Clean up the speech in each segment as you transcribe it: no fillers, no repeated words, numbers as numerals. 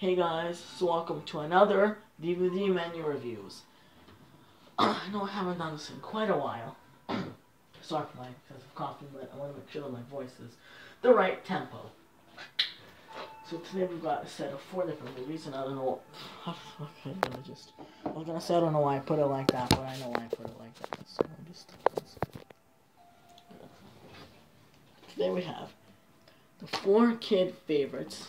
Hey guys, so welcome to another DVD menu reviews. I know I haven't done this in quite a while. Sorry for my excessive coughing, but I want to make sure that my voice is the right tempo. So today we've got a set of 4 different movies, and I don't know. Okay, I was gonna say I don't know why I put it like that, but I know why I put it like that. So today we have the 4 kid favorites.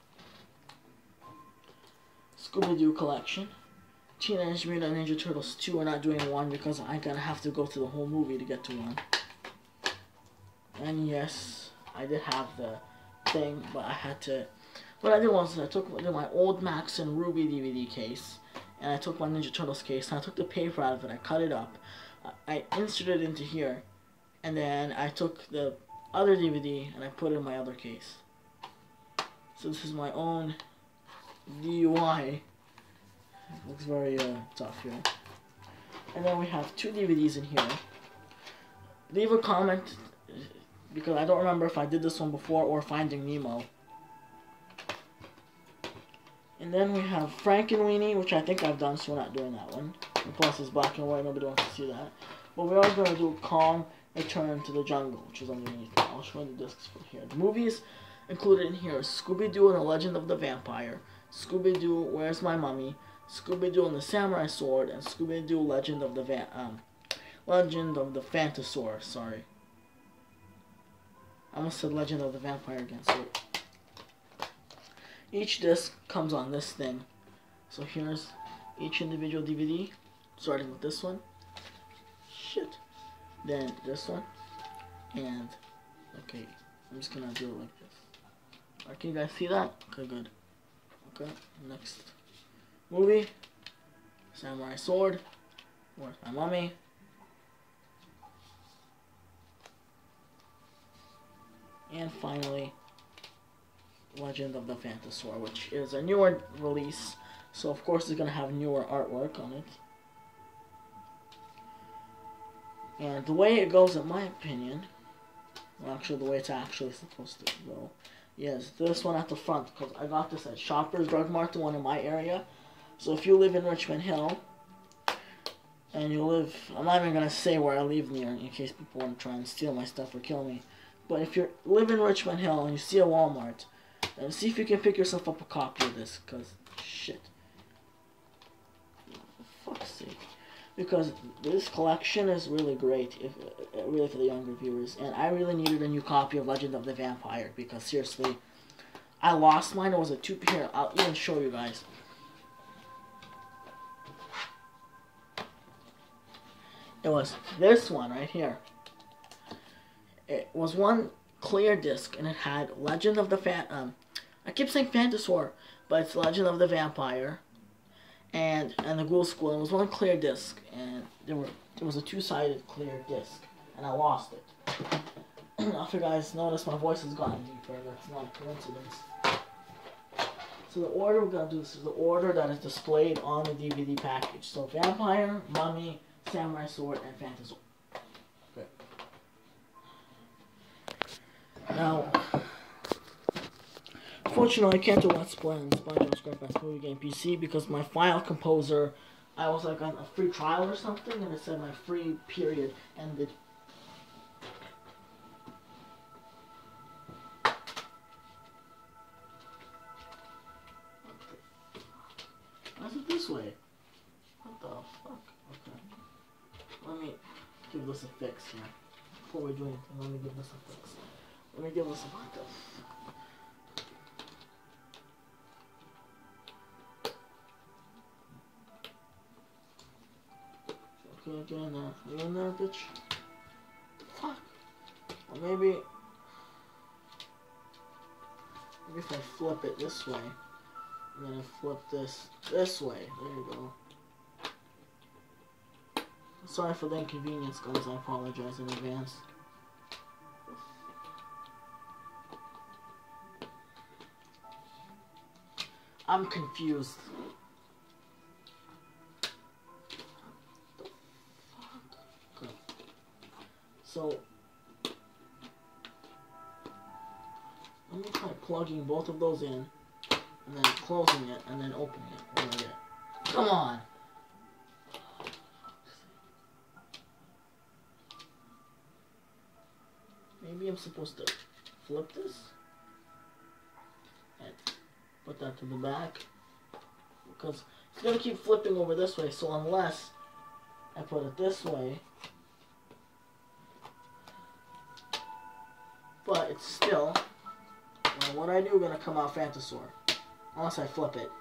Scooby-Doo collection. Teenage Mutant Ninja Turtles 2. We're not doing 1 because I'm gonna have to go through the whole movie to get to 1. And yes, I did have the thing, but I had to. What I did was I took my old Max and Ruby DVD case, and I took my Ninja Turtles case, and I took the paper out of it, I cut it up, I inserted it into here, and then I took the other DVD and I put it in my other case. So this is my own DUI. It looks very tough here. And then we have 2 DVDs in here. Leave a comment, because I don't remember if I did this one before or Finding Nemo. And then we have Frankenweenie, which I think I've done, so we're not doing that one. And plus it's black and white, nobody wants to see that. But we are going to do Kong Return to the Jungle, which is underneath. I'll show you the discs from here. The movies included in here are Scooby-Doo and the Legend of the Vampire, Scooby-Doo, Where's My Mummy, Scooby-Doo and the Samurai Sword, and Scooby-Doo Legend of the Phantosaur. Sorry, I almost said Legend of the Vampire again. So each disc comes on this thing. So here's each individual DVD, starting with this one. Shit. Then this one, and okay, I'm just gonna do it like this. Can you guys see that? Okay, good. Okay, next movie, Samurai Sword, Where's My Mummy, and finally, Legend of the Phantosaur, which is a newer release, so of course it's gonna have newer artwork on it. And the way it goes, in my opinion, well, actually the way it's actually supposed to go, is this one at the front, because I got this at Shoppers Drug Mart, the one in my area. So if you live in Richmond Hill, and you live, I'm not even going to say where I live near, in case people want to try and steal my stuff or kill me, but if you live in Richmond Hill and you see a Walmart, then see if you can pick yourself up a copy of this, because, shit. For fuck's sake. Because this collection is really great, really for the younger viewers. And I really needed a new copy of Legend of the Vampire, because seriously, I lost mine. It was a 2 here. I'll even show you guys. It was this one right here. It was one clear disc, and it had Legend of the I keep saying Phantosaur, but it's Legend of the Vampire. And the Ghoul School. It was one clear disc, and there was a 2-sided clear disc, and I lost it. If you guys notice, my voice has gotten deeper. That's not a coincidence. So the order we're gonna do this is the order that is displayed on the DVD package. So Vampire, Mummy, Samurai Sword, and Phantosaur. Okay. Now, unfortunately, I can't do Let's Play on SpongeBob SquarePants Movie Game PC because my file composer, I was like on a free trial or something, and it said my free period ended. Why is it this way? What the fuck? Okay. Let me give this a fix here. Before we do anything, let me give this a fix. Let me give this a fix. Okay, get in there. You in there, bitch? Fuck. Or maybe if I flip it this way, and then I flip this way. There you go. Sorry for the inconvenience, guys. I apologize in advance. I'm confused. Okay. So let me try plugging both of those in. and then closing it, and then opening it. What do I get? Come on! Maybe I'm supposed to flip this and put that to the back, because it's gonna keep flipping over this way, so unless I put it this way, but it's still, well, what I do gonna come out Phantosaur, unless I flip it.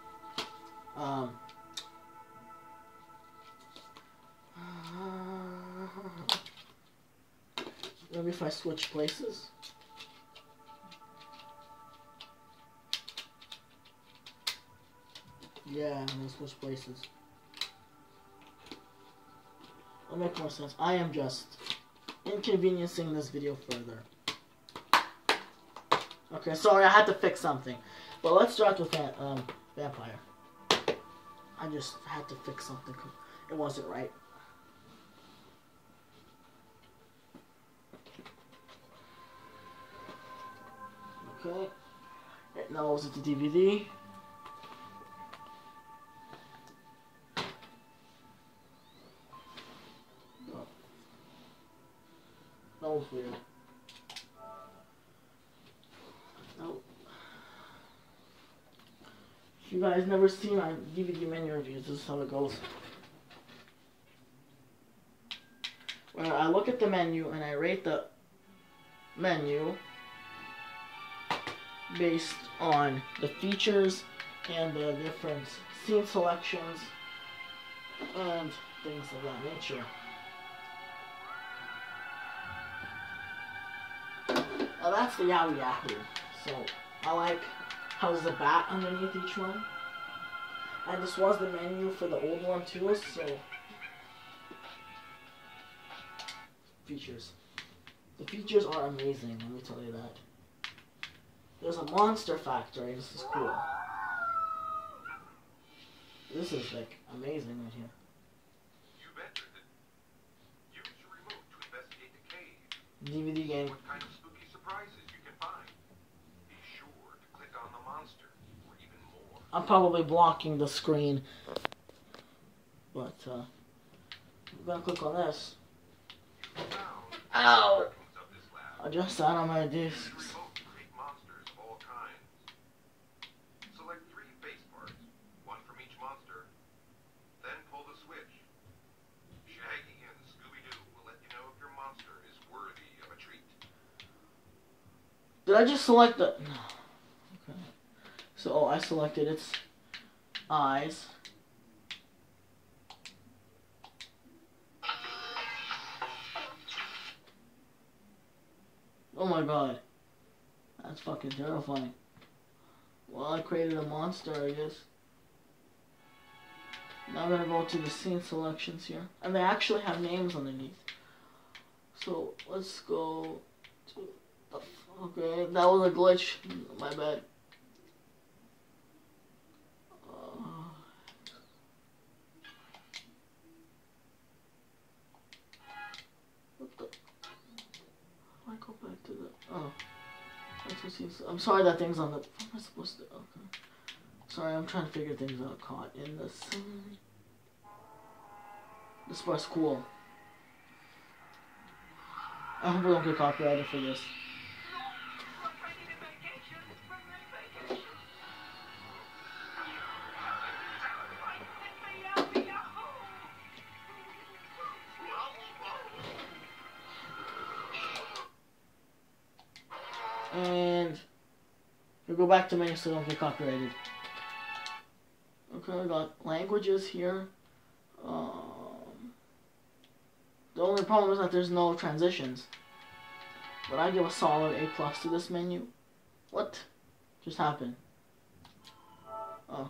Maybe if I switch places. Yeah, I'm gonna switch places. It'll make more sense. I am just inconveniencing this video further. Okay, sorry, I had to fix something. But let's start with that vampire. I just had to fix something. It wasn't right. Okay. Now was it the DVD? Oh. That was weird. No. If you guys never seen my DVD menu reviews, this is how it goes. Where I look at the menu and I rate the menu based on the features and the different scene selections and things of that nature. Now that's the Yowie Yahoo. So I like how there's a bat underneath each one. And this was the menu for the old one too, so features. The features are amazing, let me tell you that. There's a monster factory. This is cool. This is like amazing right here. You've entered it. Use your remote to investigate the cave. DVD game. What kind of spooky surprises you can find. Be sure to click on the monster or even more. I'm probably blocking the screen, but I'm gonna click on this. Ow! I just sat on my discs. Select 3 face parts, 1 from each monster. Then pull the switch. Shaggy and Scooby-Doo will let you know if your monster is worthy of a treat. Did I just select the... No. Okay. So, I selected its eyes. Oh my god. That's fucking terrifying. Well, I created a monster, I guess. Now I'm gonna go to the scene selections here. And they actually have names underneath. So, let's go to... Okay, that was a glitch. My bad. What the... I go back to the... Oh. I'm sorry that thing's on the... What am I supposed to... Okay. Sorry, I'm trying to figure things out. Caught in the sun. This part's cool. I hope we don't get copyrighted for this. And we go back to menu so we don't get copyrighted. Okay, we got languages here. The only problem is that there's no transitions. But I give a solid A+ to this menu. What just happened? Oh.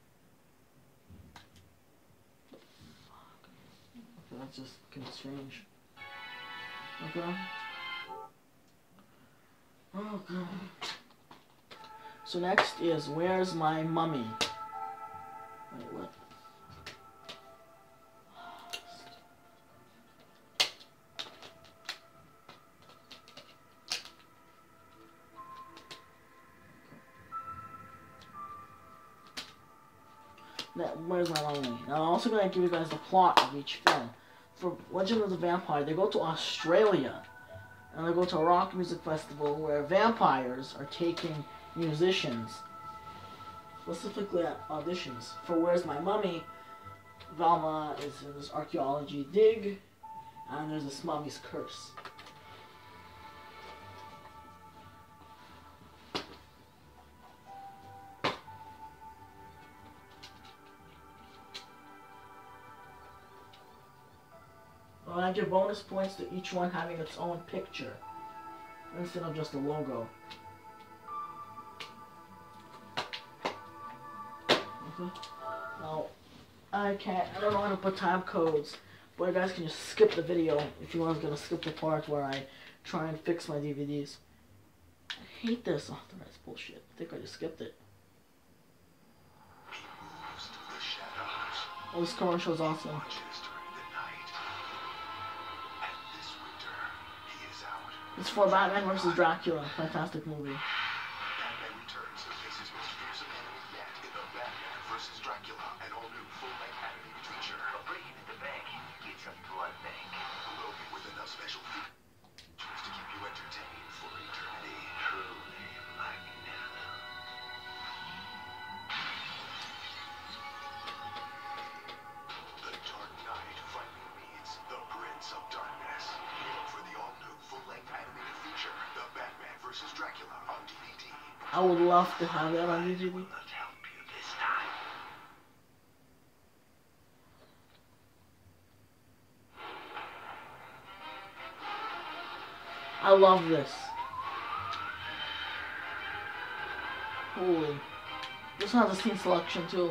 Okay, that's just kind of strange. Okay. Okay. So next is Where's My Mummy? Wait, what? Where's My Mummy? Now I'm also gonna give you guys the plot of each film. For Legend of the Vampire, they go to Australia, and they go to a rock music festival where vampires are taking musicians, specifically at auditions. For Where's My Mummy, Velma is in this archaeology dig, and there's this mummy's curse. I give bonus points to each one having its own picture instead of just a logo. Okay. Now, I don't know how to put time codes, but you guys can just skip the video if you want to skip the part where I try and fix my DVDs. I hate this authorized bullshit. I think I just skipped it. Oh, this commercial is awesome. It's for Batman vs. Dracula. Fantastic movie. Batman returns and faces most fearsome enemy yet in the Batman vs. Dracula, an all-new full-length animated feature. A brain in the bank. It's a blood bank. Loaded with enough special features to keep you entertained for eternity. Truly magnificent. The Dark Knight finally meets the Prince of Darkness. Look for the all-new full-length animated feature, The Batman vs. Dracula, on DVD. I would love to have that on DVD. Let's help you this time. I love this. Holy. This one has a scene selection too.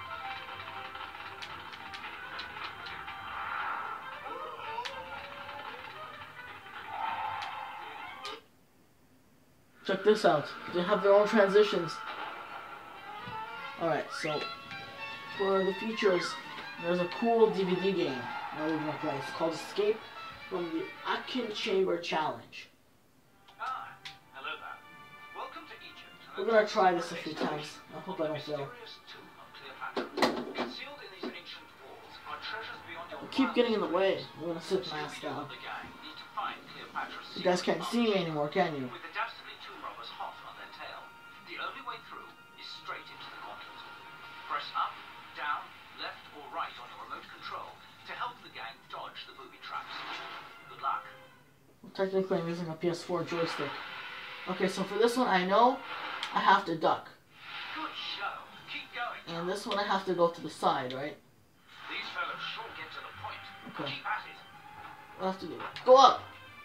Check this out. They have their own transitions. Alright, so for the features, there's a cool DVD game that we're gonna play. It's called Escape from the Akin Chamber Challenge. Ah, hello there. Welcome to Egypt. We're gonna try this a few times. I hope I don't fail. Mysterious tomb of Cleopatra. Concealed in these ancient walls are treasures beyond your I keep getting in the way. I'm gonna sit my ass Scooby-Doo down. and the gang need to find Cleopatra's You guys secret can't see me anymore, can you? with the dastardly tomb robbers hot on their tail. The only way through is straight into the gauntlet. Press up, down, left or right on your remote control to help the gang dodge the booby traps. Good luck. Technically, I'm using a PS4 joystick. Okay, so for this one, I know I have to duck. Good show. Keep going. And this one, I have to go to the side, right? These fellows sure get to the point. Okay. Keep at it. I have to go up.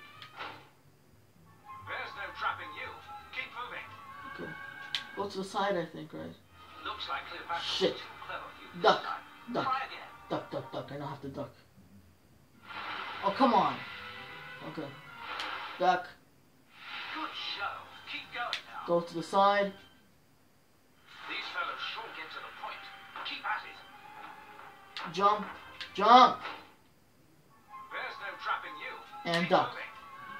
There's no trapping you. Keep moving. Okay. Go to the side, I think, right? Looks like Cleopatra's Shit. too clever for you this Duck. time. Duck. Try again. Duck, duck, duck. I don't have to duck. Oh, come on. Okay. Duck. Good show. Keep going now. Go to the side. These fellows sure get to the point. Keep at it. Jump. Jump. There's no trapping you. And Keep duck. moving.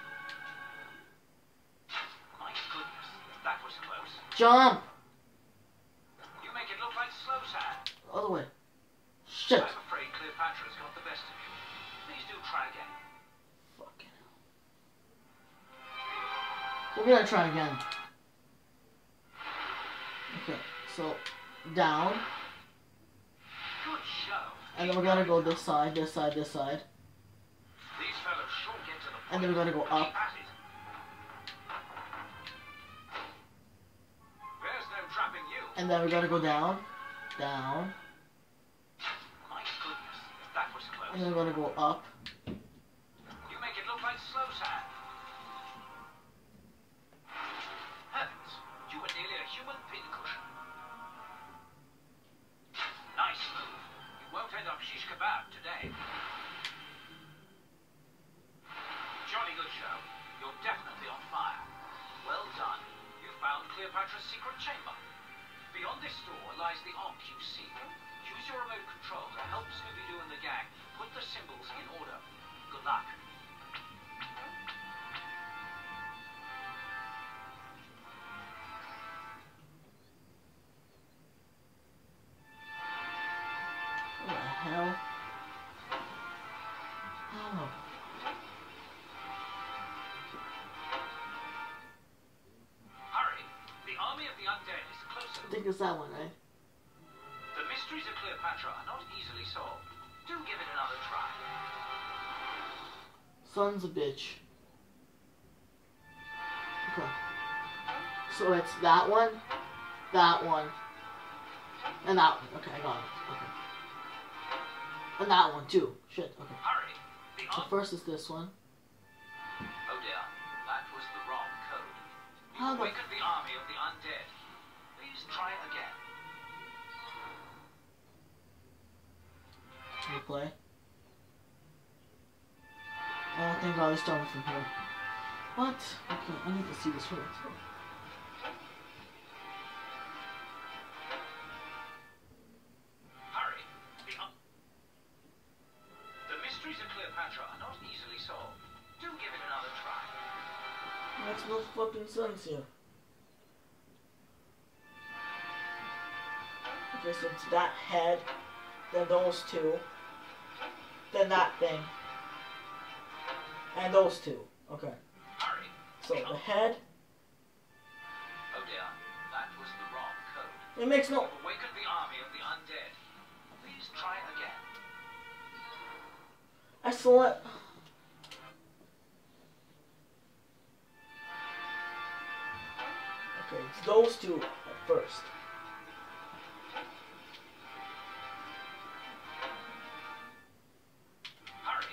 My goodness, that was close. Jump. You make it look like slow sand. Other way. Shit. I'm afraid Cleopatra's got the best of you. Please do try again. Fucking hell. We're gonna try again. Okay, so down, Good show. and then we're gonna go this side, this side, this side, These fellows sure get to the point. and then we're gonna go up. Keep at it. There's no trapping you. And then we're gonna go down, down, My goodness, that was close. and then we're gonna go up. You make it look like slow sand. Heavens, you were nearly a human pincushion. Nice move. You won't end up shish kebab today. Jolly good show. You're definitely on fire. Well done. You found Cleopatra's secret chamber. Beyond this door lies the Ark you seek. Use your remote control to help Scooby-Doo and the gang put the symbols in order. Good luck. think it's that one, right? The mysteries of Cleopatra are not easily solved. Do give it another try. Son's a bitch. Okay. So it's that one, and that one. Okay, I got it. Okay. And that one too. Shit, okay. Hurry! The So first is this one. Oh dear, that was the wrong code. How You the... awakened the army of the undead. Please try again. Replay. Oh, thank God, it's starting from here. What? Okay, I need to see this first. Hurry! The mysteries of Cleopatra are not easily solved. Do give it another try. Makes no fucking sense here. Okay, so it's that head, then those two, then that thing, and those two. Okay. Hurry! So the head, Oh dear, that was the wrong code. it makes no... You've awakened the army of the undead. Please try again. I select... Okay, it's those two at first. Hurry!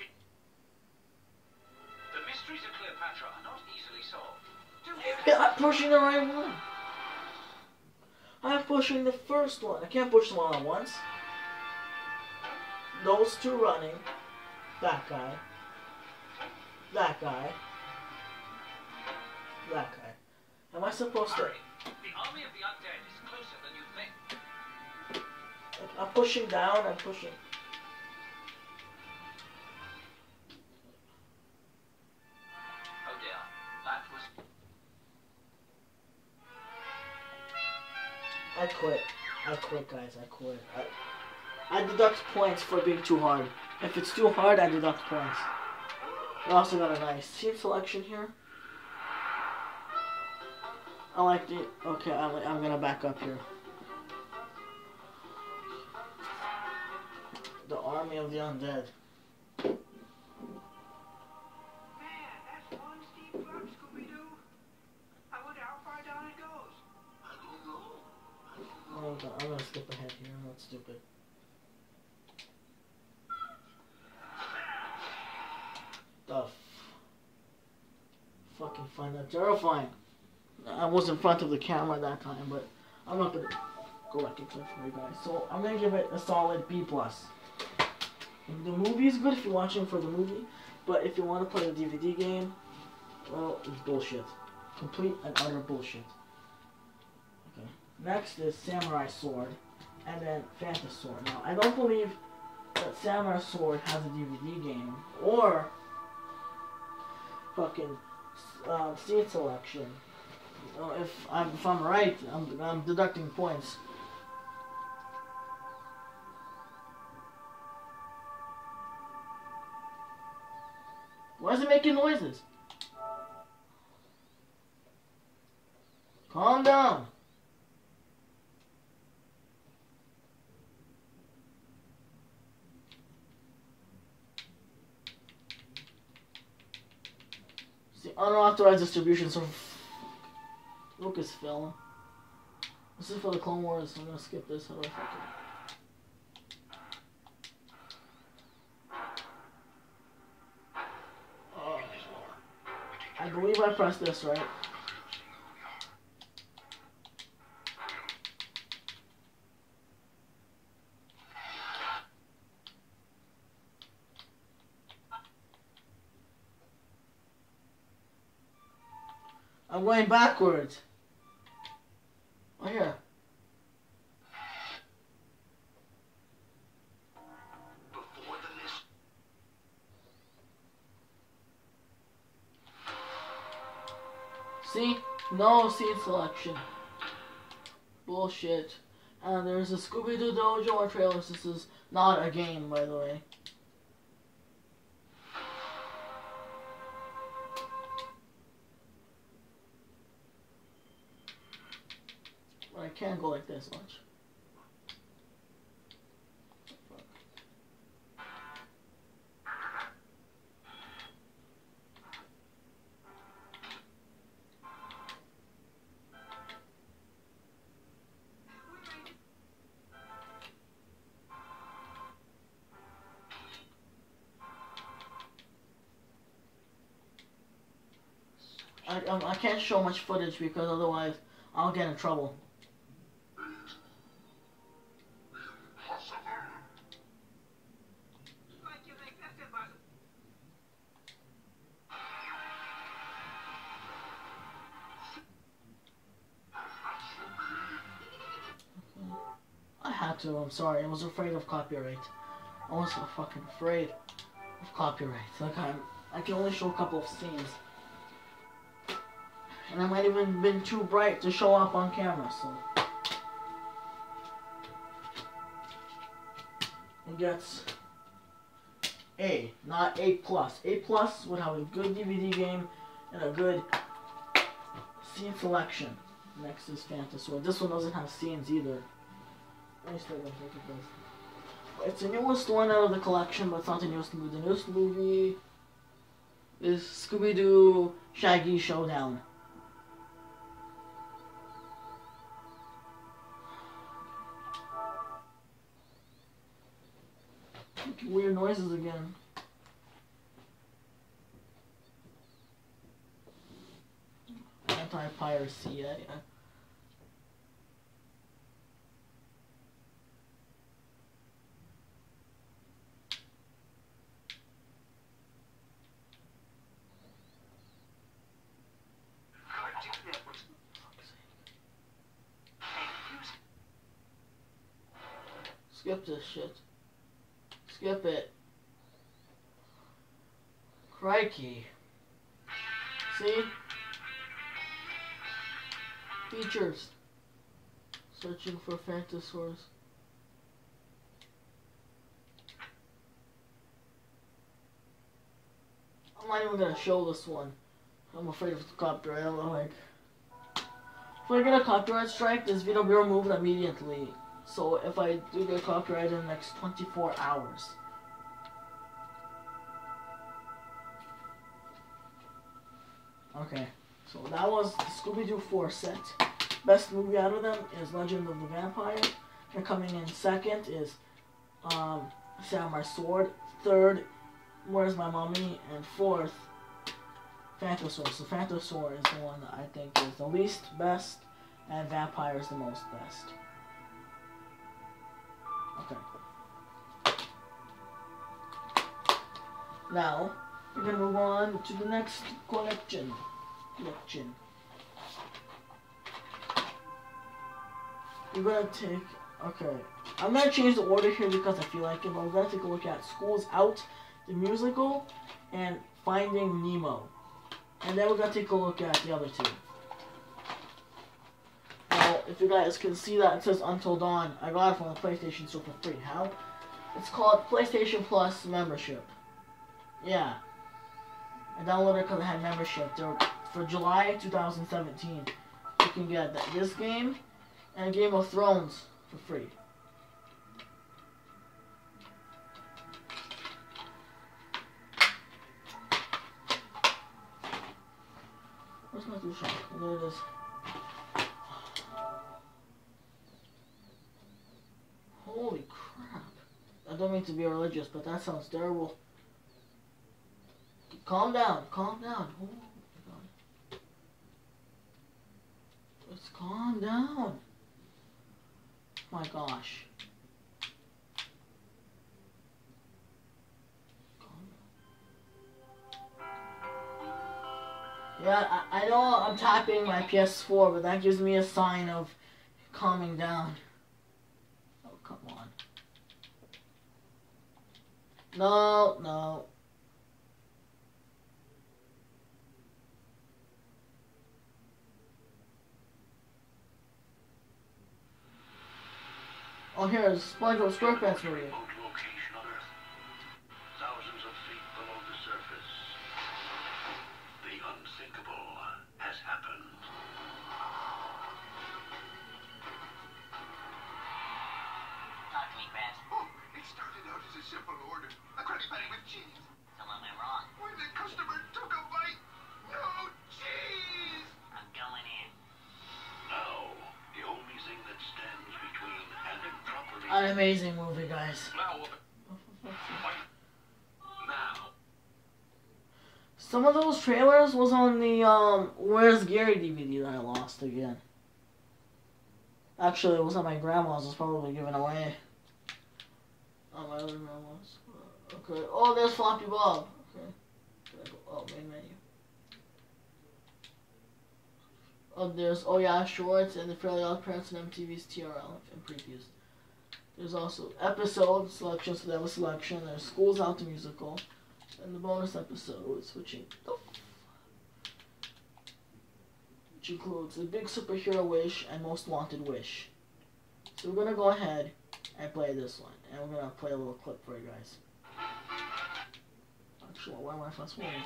The mysteries of Cleopatra are not easily solved. Do give it Yeah, I'm pushing the right one. I'm pushing the first one. I can't push them all at once. Those two running. That guy. That guy. That guy. Am I supposed to... Hurry! The army of the undead is closer than you think. I'm pushing down, I'm pushing... Oh dear, that was... I quit. I quit, guys. I quit. I deduct points for being too hard. If it's too hard, I deduct points. I also got a nice team selection here. I like the... Okay, I'm gonna back up here. The army of the undead. Man, that's one steep drop, Scooby-Doo. I wonder how far down it goes. Oh, I'm gonna skip ahead here. That's stupid. The fucking find that terrifying. I was in front of the camera that time, but I'm not gonna go back and click for you guys. So I'm gonna give it a solid B+. The movie is good if you're watching for the movie, but if you want to play the DVD game, well, it's bullshit. Complete and utter bullshit. Okay. Next is Samurai Sword, and then Phantom Sword. Now, I don't believe that Samurai Sword has a DVD game, or fucking seat selection. If I'm right, I'm deducting points. Why is it making noises? Calm down. See, unauthorized distributions of Lucasfilm. This is for the Clone Wars. I'm gonna skip this. How do I fuck it? I believe I pressed this right. I'm going backwards. Oh yeah. Before the list. See? No seat selection. Bullshit. And there's a Scooby-Doo Dojo or trailers. This is not a game, by the way. I can't go like this much. I can't show much footage because otherwise I'll get in trouble. Like you think that's impossible. I had to, I'm sorry. I was afraid of copyright. I was so fucking afraid of copyright. Like I can only show a couple of scenes. And I might even been too bright to show up on camera, so. It gets A, not A+. A+ would have a good DVD game and a good scene selection. Next is Phantosaur. This one doesn't have scenes either. Let me start with this. It's the newest one out of the collection, but it's not the newest movie. The newest movie is Scooby-Doo Shaggy Showdown. Weird noises again. Anti-piracy, yeah. Skip this shit. Skip it. Crikey. See? Features. Searching for Phantosaurs. I'm not even gonna show this one. I'm afraid of the copyright. I'm like, if I get a copyright strike, this video will be removed immediately. So if I do get copyright in the next 24 hours. Okay, so that was the Scooby-Doo 4 set. Best movie out of them is Legend of the Vampire. And coming in second is Samurai Sword. Third, Where's My Mommy? And fourth, Phantosaur. So Phantosaur is the one that I think is the least best, and Vampire is the most best. Okay. Now, we're gonna move on to the next collection. We're gonna take, okay. I'm gonna change the order here because I feel like it, but we're gonna take a look at School's Out, the musical, and Finding Nemo. And then we're gonna take a look at the other two. Now, if you guys can see that, it says Until Dawn. I got it from the PlayStation Store for free. How? It's called PlayStation Plus membership. Yeah. I downloaded it because it had membership. For July 2017, you can get this game and Game of Thrones for free. Where's my DualShock? There it is. Holy crap. I don't mean to be religious, but that sounds terrible. Calm down, calm down. Oh my god. Let's calm down. My gosh. Yeah, I know I'm tapping my PS4, but that gives me a sign of calming down. Oh, come on. No, no. Oh, here's SpongeBob SquarePants movie. Remote location on Earth. Thousands of feet below the surface. The unthinkable has happened. started out as a simple order. A Krabby Patty with cheese. Tell me I'm wrong. When the customer took a bite, no cheese! I'm going in. Now, the only thing that stands between handing properly. An amazing movie, guys. Now, Some of those trailers was on the Where's Gary DVD that I lost again. Actually, it was at my grandma's. It was probably given away. Oh, my other grandma's. Okay. Oh, there's Floppy Bob. Okay. Oh, main menu. Oh, there's Oh Yeah Shorts and the Fairly Odd Parents and MTV's TRL and previews. There's also episode selections, so they have a selection. There's School's Out the Musical. And the bonus episode, which includes The Big Superhero Wish and Most Wanted Wish. So we're gonna go ahead and play this one, and we're gonna play a little clip for you guys. Actually, why am I fast forwarding?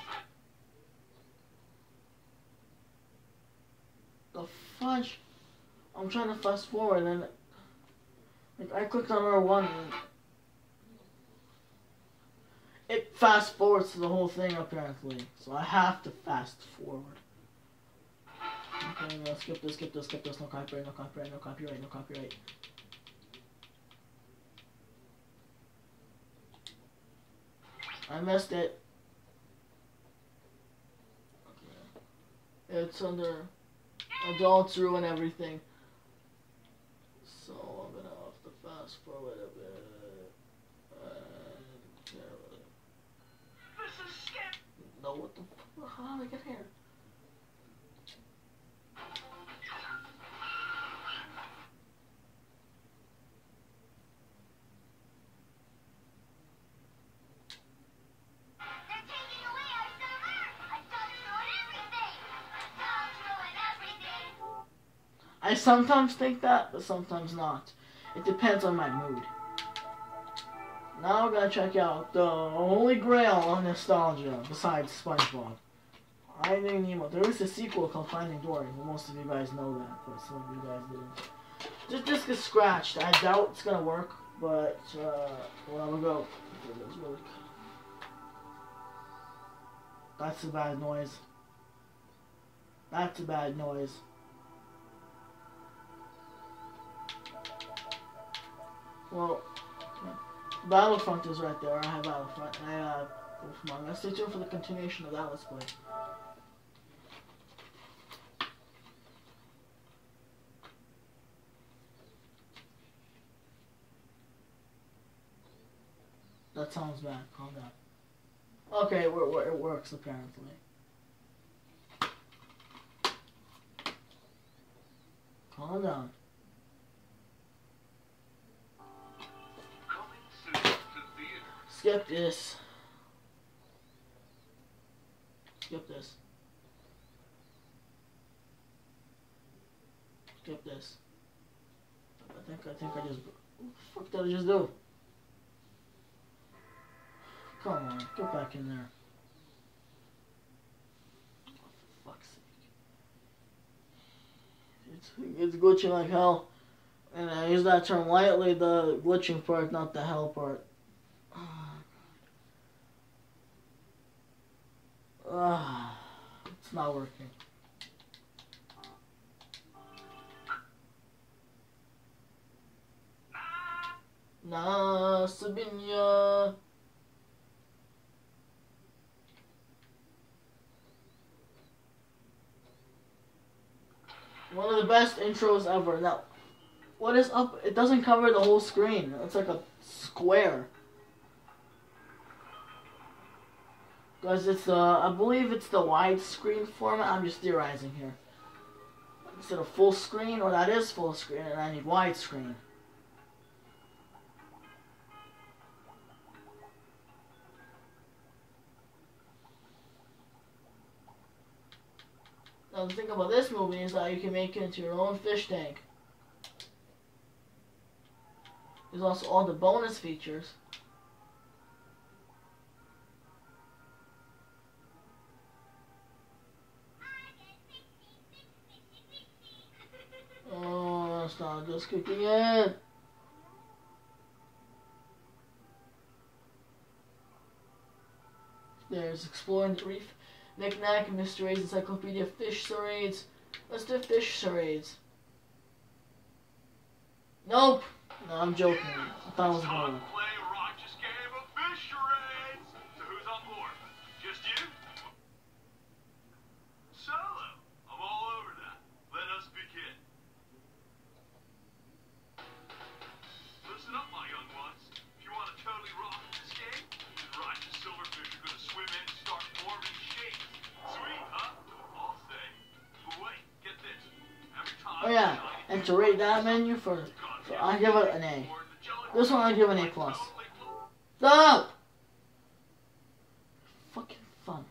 The fudge! I'm trying to fast forward, and like I clicked on R1. And it fast forwards to the whole thing apparently, so I have to fast forward. Okay, I'm gonna skip this, no copyright, no copyright, no copyright, no copyright. I missed it. Okay. It's under adults ruin everything. So I'm gonna have to fast forward a bit. No, what the fuck? How did I get here? They're taking away our summer! Adults ruin everything! Adults ruin everything! I sometimes think that, but sometimes not. It depends on my mood. Now we're gonna check out the holy grail of nostalgia, besides SpongeBob. Finding Nemo. There is a sequel called Finding Dory. Well, most of you guys know that, but some of you guys didn't. This gets scratched. I doubt it's gonna work, but well, we'll go. If it does work. That's a bad noise. That's a bad noise. Well, Battlefront is right there. I have Battlefront. I have Wolf Among Us. Stay tuned for the continuation of that Let's Play. That sounds bad. Calm down. Okay, it works apparently. Calm down. coming soon to theater. Skip this. Skip this. Skip this. I think I just. What the fuck did I just do? Come on, get back in there. Oh, for fuck's sake. It's glitching like hell. And I use that term lightly, the glitching part, not the hell part. It's not working. Na Sabinya. One of the best intros ever. Now, what is up? It doesn't cover the whole screen. It's like a square. Because it's I believe it's the widescreen format. I'm just theorizing here. Instead of full screen, or that is full screen, and I need widescreen. Now the thing about this movie is that you can make it into your own fish tank. There's also all the bonus features. Oh, it's not just kicking in. There's Exploring the Reef, Knick-Knack, Mr. A's Encyclopedia, Fish Charades. Let's do Fish Charades. Nope. No, I'm joking. I thought it was Time one. to play a righteous game of fish charades. So who's on board? Just you? Solo. I'm all over that. Let us begin. Listen up, my young ones. If you want to totally rock this game, then righteous silverfish are going to swim in and start forming shapes. Sweet, huh? I'll say. But wait, get this. Every time Oh yeah, and to rate that menu for I give it an A. This one I give an A+. Stop! Fucking fun.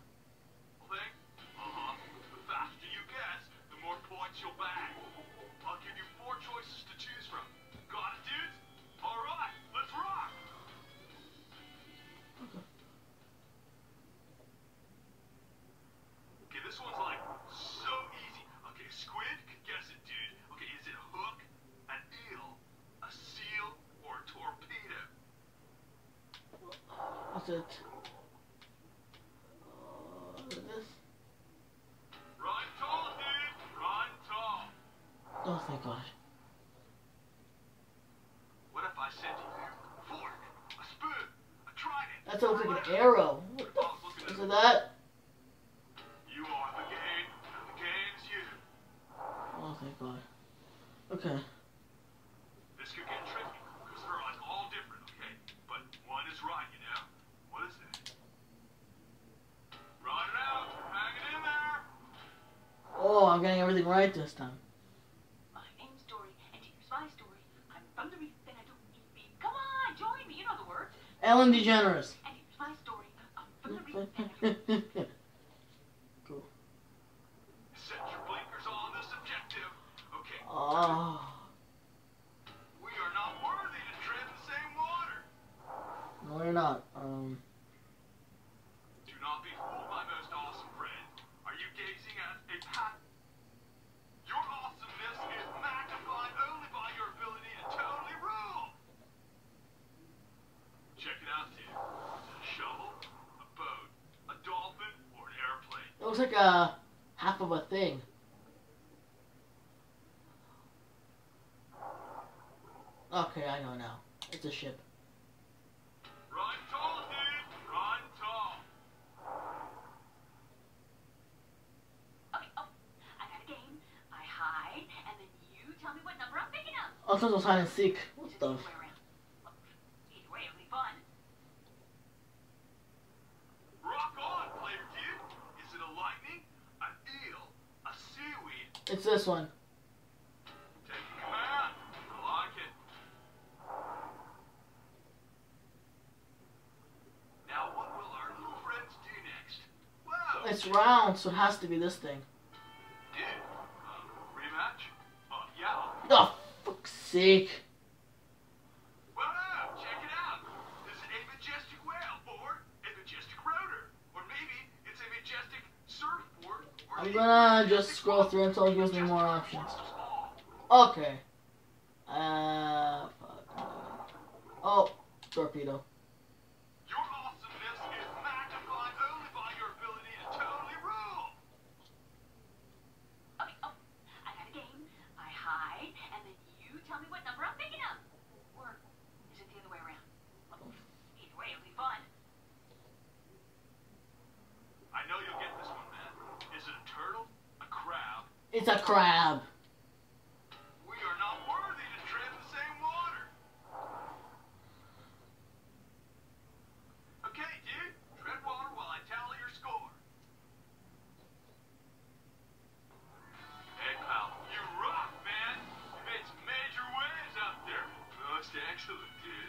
The faster you guess, the more points you'll bag. I'll give you 4 choices to choose from. Got it, dudes? Alright, let's rock! Okay, this one's like so easy. Okay, squid, guess it, dude. Okay, is it a hook, an eel, a seal, or a torpedo? What's it? This? Run tall, dude! Run tall! Oh, thank God. What if I said to you, fork, a spoon, a trident? That sounds like an arrow. What the f*** is that? You are the game, and the game's you. Oh, thank God. Okay. This could get tricky, because they're like all different, okay? But one is right, you know? What is it? Run it out, hang it in there! Oh, I'm getting everything right this time. My name's Dory, and here's my story. I'm from the reef, and I don't need beef. Come on, join me, you know the words. Ellen DeGeneres. And here's my story. I'm from the reef, and I don't Cool. Set your blinkers on this objective. Okay, Oh. we are not worthy to tread the same water. No, you're not. Do not be fooled, my most awesome friend. Are you gazing at a pattern? Your awesomeness is magnified only by your ability to totally rule. Check it out, dude. Is it a shovel, a boat, a dolphin, or an airplane? It looks like a half of a thing. Okay, I know now. It's a ship. Run tall, dude. Run tall. Okay, oh, I got a game. I hide, and then you tell me what number I'm picking up. Oh, this was hide and seek. What Just the? the other way around. Well, either way, it'll be fun. Rock on, player dude. Is it a lightning, an eel, a seaweed? It's this one. Taking command. I like it. Now, what will our little friends do next? Well, It's round, so it has to be this thing. dude, rematch? Yeah. Oh, fuck's sake. Whoa, check it out. Is it a majestic whale or a majestic rotor? Or maybe it's a majestic surfboard? Or I'm maybe gonna a just majestic scroll boat. through until it gives me Majestic more wants options. us all. Okay. Fuck. Oh, torpedo. Your awesomeness is magnified only by your ability to totally rule. Okay, oh, I got a game. I hide, and then you tell me what number I'm picking up. Or is it the other way around? Well, either way, it'll be fun. I know you'll get this one, man. Is it a turtle? A crab? It's a crab. We are not worthy to tread the same water. Okay, dude. Tread water while I tally your score. Hey, pal. You rock, man. You made some major waves out there. Most excellent, dude.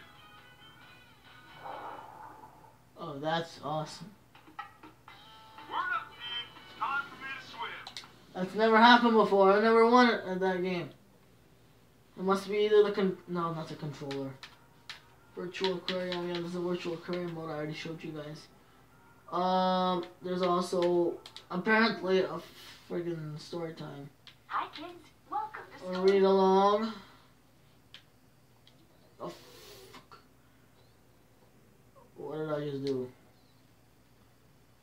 Oh, that's awesome. Word up, dude. Time for me to swim. That's never happened before. I never won it at that game. It must be either no, not the controller. Virtual aquarium. Yeah, this is a virtual aquarium mode. I already showed you guys. There's also apparently a friggin' story time. Hi, kids. Welcome to Or school. read along. Oh, fuck. What did I just do?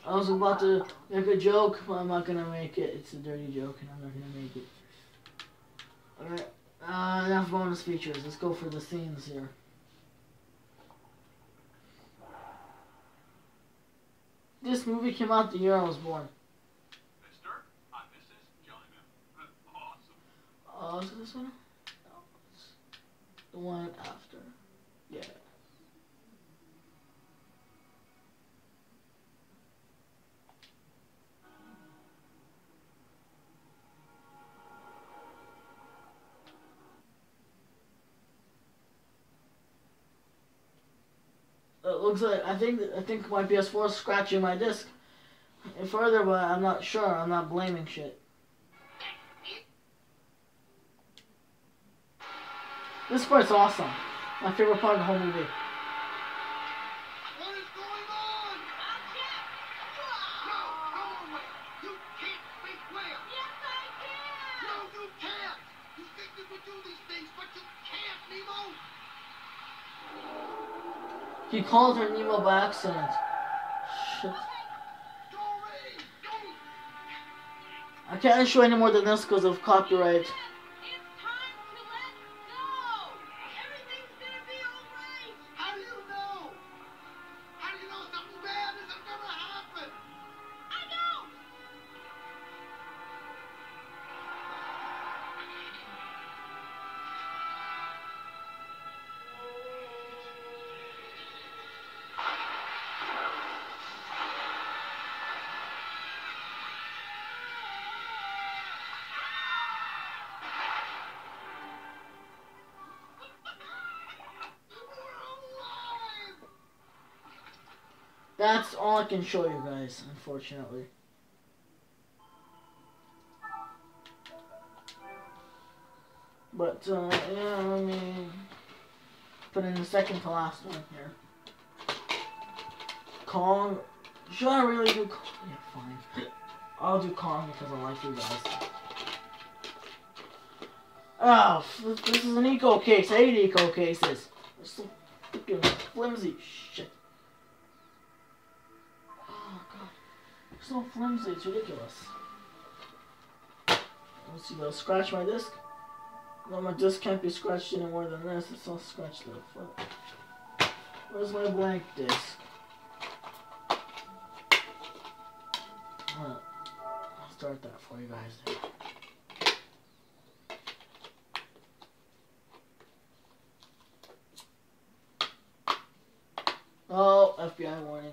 I was about to make a joke, but I'm not gonna make it. It's a dirty joke, and I'm not gonna make it. Alright, enough bonus features. Let's go for the scenes here. This movie came out the year I was born. Mister, I'm Mrs. Johnny. Awesome. Oh, is it this one? No, it's the one after. Yeah. It looks like I think my PS4 is scratching my disc further, but I'm not sure. I'm not blaming shit. This part's awesome. My favorite part of the whole movie. What is going on? No, come on, Leia. You can't fake Leia. Yes, I can! No, you can't. You think you could do these things, but you can't, Nemo. He called her Nemo by accident. Shit. Dory, don't. I can't show any more than this because of copyright. It's time to let go! Everything's gonna be alright! How do you know? How do you know something bad isn't gonna happen? I know! That's all I can show you guys, unfortunately. But, yeah, let me put in the second to last one here. Kong. Should I really do Kong? Yeah, fine. I'll do Kong because I like you guys. Oh, this is an eco case. I hate eco cases. They're so freaking flimsy. Shit. Oh, God. They're so flimsy. It's ridiculous. Let's see, they'll scratch my disc. No, my disc can't be scratched any more than this. It's all scratched to the foot. Where's my blank disc? I'll start that for you guys. Oh, FBI warning.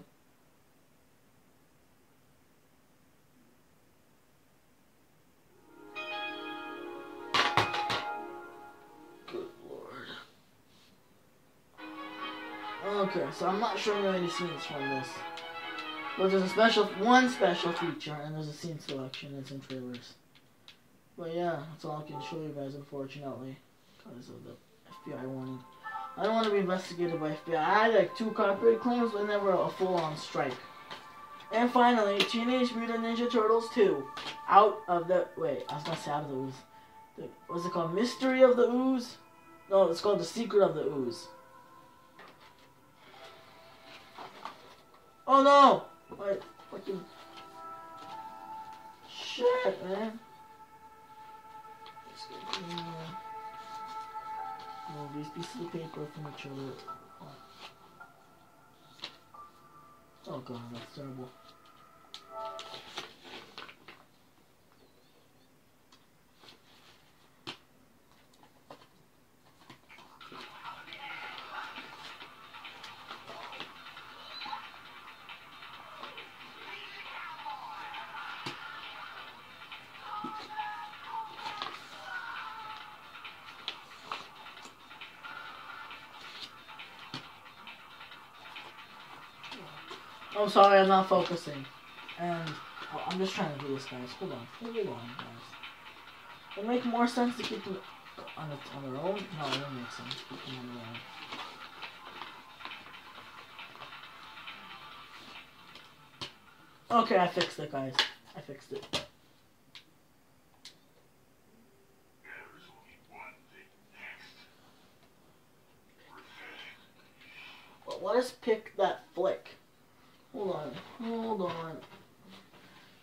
Good Lord. Okay, so I'm not showing you any scenes from this. But there's one special feature, and there's a scene selection and some trailers. But yeah, that's all I can show you guys, unfortunately, because of the FBI warning. I don't want to be investigated by FBI. I had like 2 copyright claims, but never a full-on strike. And finally, Teenage Mutant Ninja Turtles 2. Out of the... Wait, I was going to say Out of the Ooze. What's it called? Mystery of the Ooze? No, it's called The Secret of the Ooze. Oh no! Wait, fucking... Shit, man. Move these pieces of paper from each other. Oh god, that's terrible. I'm sorry, I'm not focusing. And I'm just trying to do this, guys. Hold on. Hold on, guys. It'll make more sense to keep them on their own. No, it doesn't make sense. Keep them on their own. Okay, I fixed it, guys. I fixed it. There's only one thing next. Revenge. Well, let us pick that flick. Hold on. Hold on.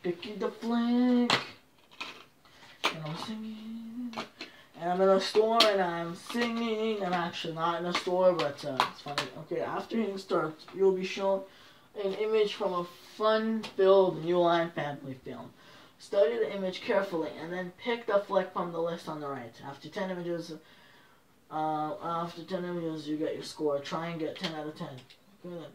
Picky the Flick. And I'm singing. And I'm in a store and I'm singing. I'm actually not in a store, but it's funny. Okay, after he starts, you'll be shown an image from a fun-filled New Line family film. Study the image carefully and then pick the flick from the list on the right. After 10 images, you get your score. Try and get 10 out of 10. Good.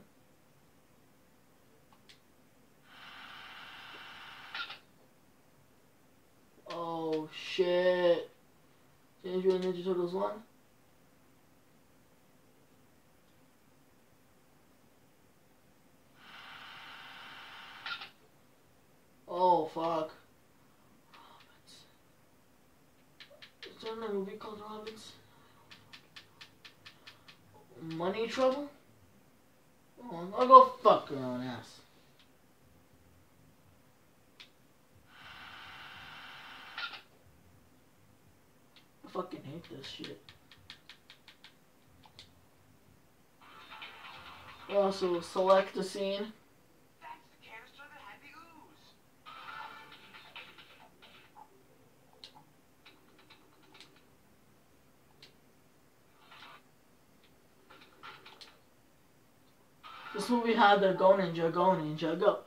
Oh shit. Teenage Mutant Ninja Turtles 1? Oh fuck. Robins. Is there a movie called Robins? Money Trouble? Oh, I'll go fuck her own ass. I fucking hate this shit. Also, select the scene. That's the canister that had the ooze. This movie had the Go Ninja, Go Ninja, Go.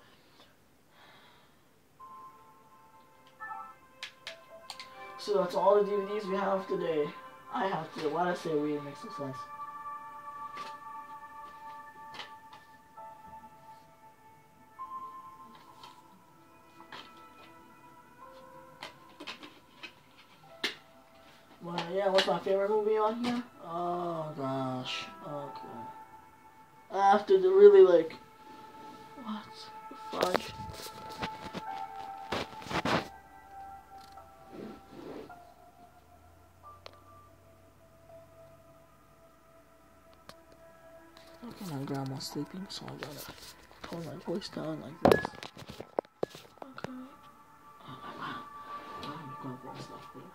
So that's all the DVDs we have today. I have to. Why did I say we? It makes no sense. Well, yeah, what's my favorite movie on here? Oh gosh. Okay. After the really like, what the fuck? Okay, my grandma's sleeping, so I gotta tone my voice down like this. Okay. Oh my god. I'm gonna make my voice like this.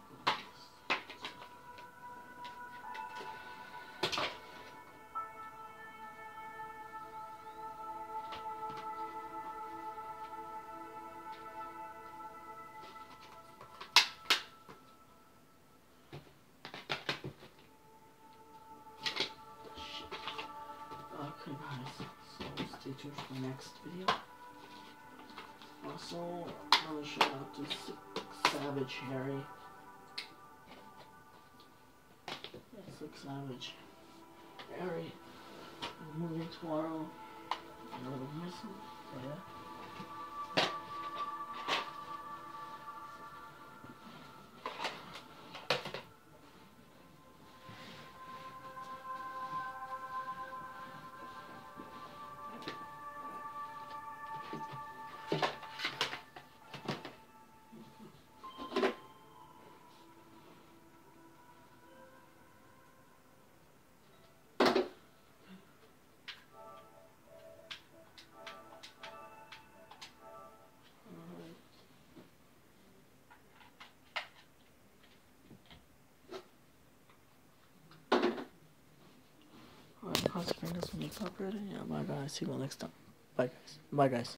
Okay guys, so stay tuned for the next video. Also, another shout out to Savage Harry. Six Savage Harry. Moving tomorrow. You know what I'm missing? Yeah. Alright, cross your fingers when you copyright it. Yeah, bye guys. See you all next time. Bye guys. Bye guys.